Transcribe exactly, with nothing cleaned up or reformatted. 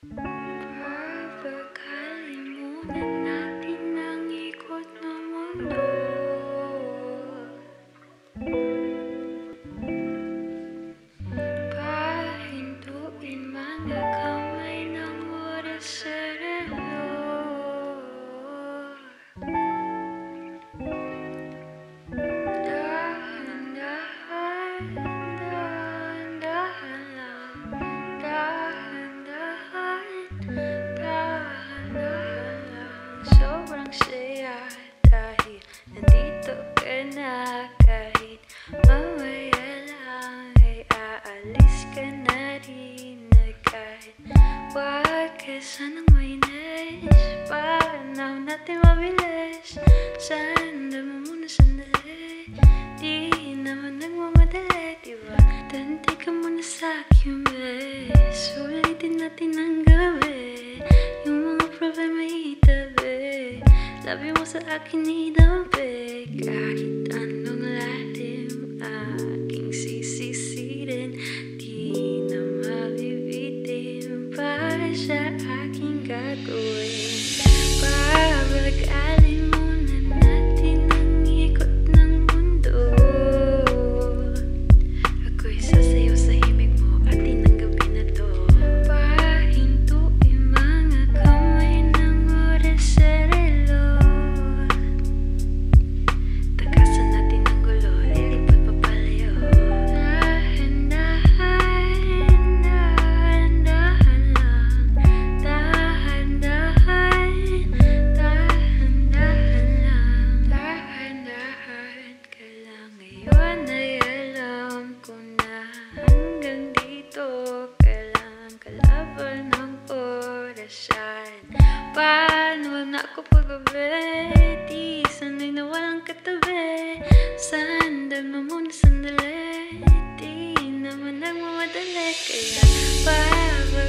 Pagkalimutan natin ang ikot ng mundo. Pahintuin mga kamay ng oras sa reloj. Dahan-dahan, dahan-dahan lang. Dahan-dahan, dahan-dahan lang. Sobrang saya dahil nandito ka na. Kahit mamaya lang ay aalis ka na rin. At kahit wag ka sanang mainis, panahon natin mabilis. Sanda mo muna sandali, di naman nagmamadali, diba? Tantay ka muna sa'kin, bes. Sulitin natin ang gabi, yung mga problema itabi. Labi mo sa akin idampi, kahit anong lalim aking sisisirin. Di na mabibitin pa sa aking gagawin. Pabag-alin muna natin ang ikot ng mundo. Ako'y sasayaw sa himig mo atin ang gabi na to. Pahintuin mga kamay ng oras sa reloj. Takasan natin ang gulo, lilipad papalayo. Dahan-dahan, dahan-dahan lang. Dahan-dahan, dahan-dahan lang. Dahan-dahan ka lang. Ngayon ay alam ko na hanggang dito ka lang. Kalaban ng orasan. Paano na ako paggabi? Di sanay na walang katabi. Sandal mo muna sandali, di naman nagmamadali. Kaya